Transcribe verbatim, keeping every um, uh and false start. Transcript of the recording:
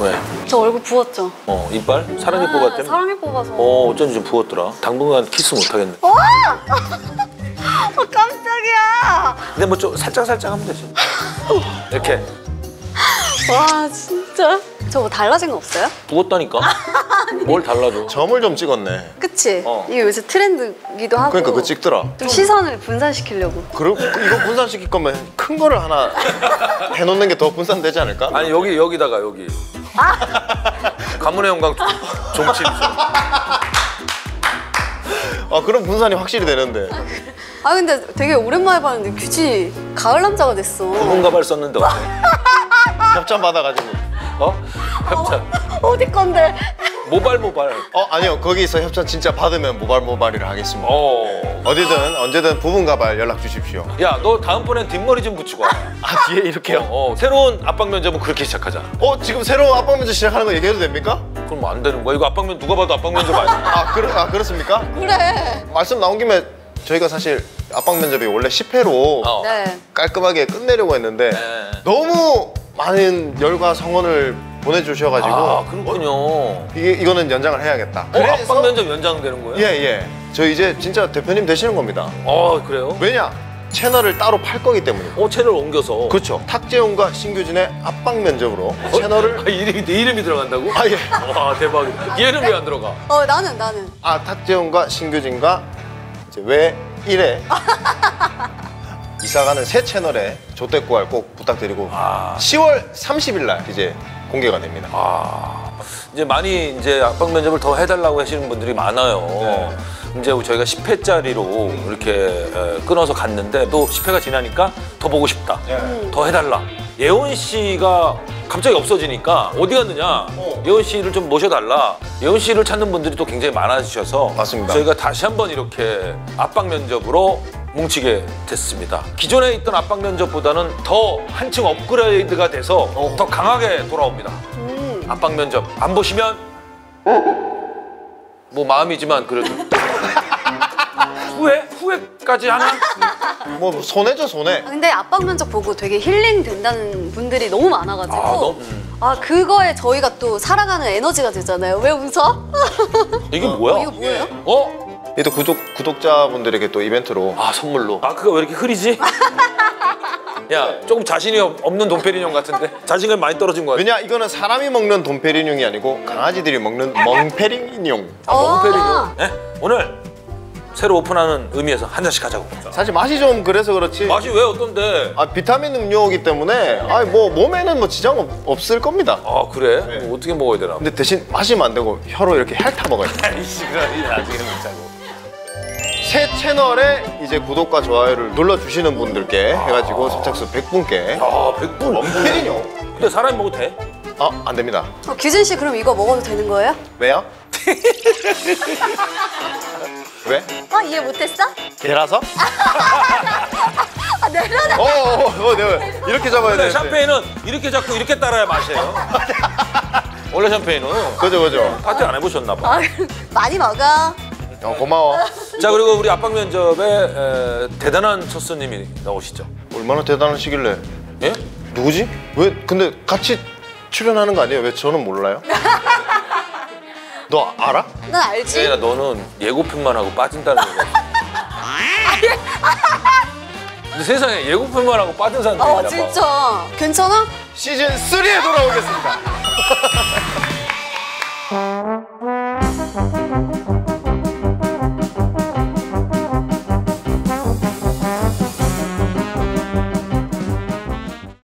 왜? 저 얼굴 부었죠? 어, 이빨? 사랑니 아, 뽑았대? 사랑니 뽑아서. 어, 어쩐지 좀 부었더라. 당분간 키스 못 하겠네. 와! 어, 깜짝이야. 근데 뭐 좀 살짝 살짝 하면 되지. 이렇게. 와, 진짜. 저거 달라진 거 없어요? 부었다니까? 뭘 달라져? 점을 좀 찍었네. 그치? 어. 이게 요새 트렌드기도 하고. 그러니까 그거 찍더라. 좀 시선을 분산시키려고. 그리고 이거 분산시킬 거면 큰 거를 하나 해놓는 게 더 분산되지 않을까? 아니 여기 여기다가 여기. 가문의 영광 종칩. 아 그럼 분산이 확실히 되는데. 아 근데 되게 오랜만에 봤는데 규지 가을 남자가 됐어. 부분 가발 썼는데 어때? 협찬 받아가지고. 어? 협찬. 어, 어디 건데? 모발 모발. 어 아니요 거기서 협찬 진짜 받으면 모발 모발이를 하겠습니다. 어. 어디든 언제든 부분 가발 연락 주십시오. 야, 너 다음번엔 뒷머리 좀 붙이고 와. 아 뒤에 이렇게요? 어, 어. 새로운 압박 면접은 그렇게 시작하자. 어 지금 새로운 압박 면접 시작하는 거 얘기해도 됩니까? 그럼 뭐 안 되는 거야? 이거 압박 면 누가 봐도 압박 면접 아니야? 아, 그러, 아 그렇습니까? 그래. 말씀 나온 김에 저희가 사실 압박 면접이 원래 십 회로 어. 네. 깔끔하게 끝내려고 했는데 네. 너무 많은 열과 성원을 보내주셔가지고 아, 그렇군요. 어, 이게 이거는 연장을 해야겠다. 어, 압박 면접 연장되는 거예요? 예예. 예. 저 이제 진짜 대표님 되시는 겁니다. 어, 그래요? 왜냐? 채널을 따로 팔 거기 때문에. 어, 채널 옮겨서. 그렇죠. 탁재훈과 신규진의 압박 면접으로 어? 채널을 아, 이름이 내 이름이 들어간다고? 아 예. 와, 대박이다. 얘는 왜 안 들어가? 어 나는 나는. 아 탁재훈과 신규진과 이제 왜 이래 이사가는 새 채널에 조태구알 꼭 부탁드리고 아. 시월 삼십일 날 이제 공개가 됩니다. 아, 이제 많이 이제 압박 면접을 더 해달라고 하시는 분들이 많아요. 네. 이제 저희가 십 회짜리로 이렇게 끊어서 갔는데 또 십 회가 지나니까 더 보고 싶다. 네. 더 해달라. 예원 씨가 갑자기 없어지니까 어디 갔느냐? 어. 예원 씨를 좀 모셔달라. 예원 씨를 찾는 분들이 또 굉장히 많아지셔서 맞습니다. 저희가 다시 한번 이렇게 압박 면접으로 뭉치게 됐습니다. 기존에 있던 압박 면접보다는 더 한층 업그레이드가 돼서 어. 더 강하게 돌아옵니다. 음. 압박 면접 안 보시면 뭐 마음이지만 그래도 후회? 후회까지 하나? 뭐 손해죠 손해. 아, 근데 압박 면접 보고 되게 힐링 된다는 분들이 너무 많아가지고. 아, 너무- 음. 아 그거에 저희가 또 살아가는 에너지가 되잖아요. 왜 웃어? 이게 뭐야? 어, 이거 뭐예요? 어? 이 또 구독 구독자분들에게 또 이벤트로 아 선물로. 아 그거 왜 이렇게 흐리지? 야 조금 자신이 없- 없는 돈페리뇽 같은데 자신감이 많이 떨어진 거 같아. 왜냐 이거는 사람이 먹는 돈페리뇽이 아니고 강아지들이 먹는 멍페리뇽. 아, 멍페리뇽. 네? 오늘 새로 오픈하는 의미에서 한 잔씩 하자고. 사실 맛이 좀 그래서 그렇지. 맛이 왜 어떤데? 아 비타민 음료이기 때문에 아니 뭐 몸에는 뭐 지장 없, 없을 겁니다. 아 그래? 네. 뭐 어떻게 먹어야 되나? 근데 대신 마시면 안 되고 혀로 이렇게 핥아 먹어야 돼. 아이씨 그래 나중에는 먹자고. 새 채널에 이제 구독과 좋아요를 눌러주시는 분들께 해가지고 선착순 백 분께 아 백 분. 멍페리뇽. 근데 사람이 먹어도 돼? 아, 안 됩니다. 어, 규진 씨 그럼 이거 먹어도 되는 거예요? 왜요? 왜? 아 이해 못했어? 개라서? 아 내려놔. 어, 어, 어, 내가 이렇게 잡아야 원래 돼. 샴페인은 이렇게 잡고 이렇게 따라야 맛이에요. 원래 샴페인은 그죠, 그죠. 파티 안 해보셨나 봐. 아, 많이 먹어. 어, 고마워. 자 그리고 우리 압박 면접에 에, 대단한 첫 손님이 나오시죠. 얼마나 대단하시길래. 예? 누구지? 왜, 근데 같이 출연하는 거 아니에요? 왜 저는 몰라요? 너 알아? 난 알지. 예나 너는 예고편만 하고 빠진다는 거야. 근데 세상에 예고편만 하고 빠진 사람들이 있나 어 봐. 진짜. 괜찮아? 시즌 삼에 돌아오겠습니다.